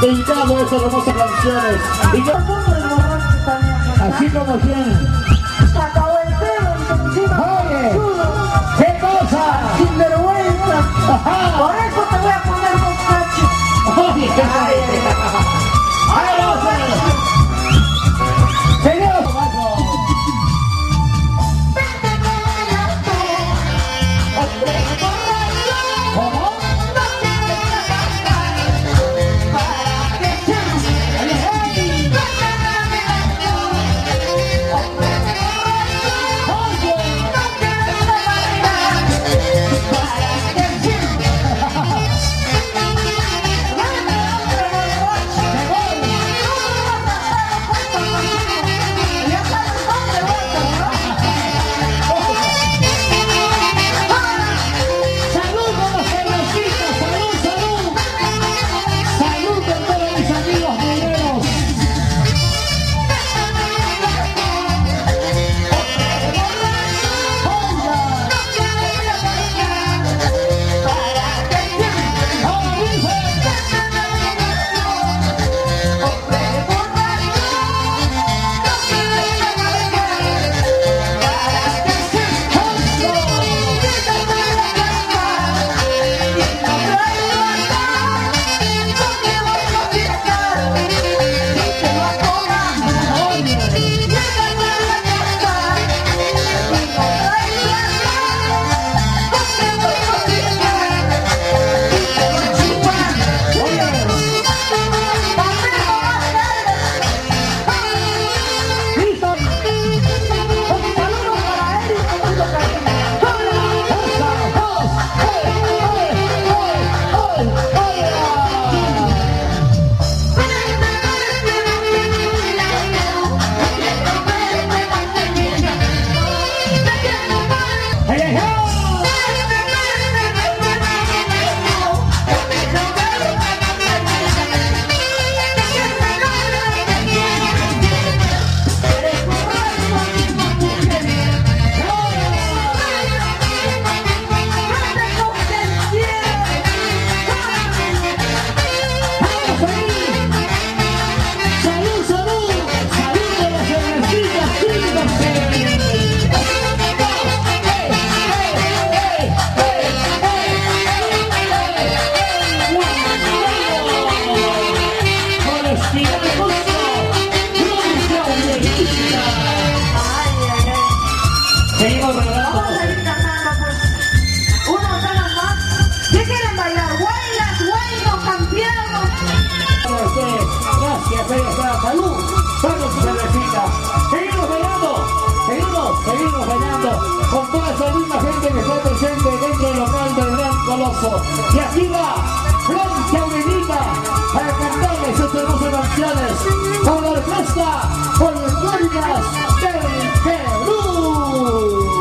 dedicado a estas hermosas canciones. Y yo, así como quien acabó el pelo, oye, ¿qué cosa? sinvergüenza. Ajá. Por eso te voy a poner muchacho. Oye, qué ¡ahí vamos! ¡Señor! ¿Cómo? Seguimos regalando. Vamos a seguir cantando, pues. Unos temas más. ¿Qué quieren bailar? Huaylas, huaynos, Santiago. Gracias, ahí está. Salud. Salud, su cervecita. Seguimos bailando. Seguimos bailando. Con toda esa linda gente que está presente dentro del local del Gran Coloso. Y aquí va Blanca Urinita para cantarles estas hermosas canciones con la orquesta folclóricas del Perú.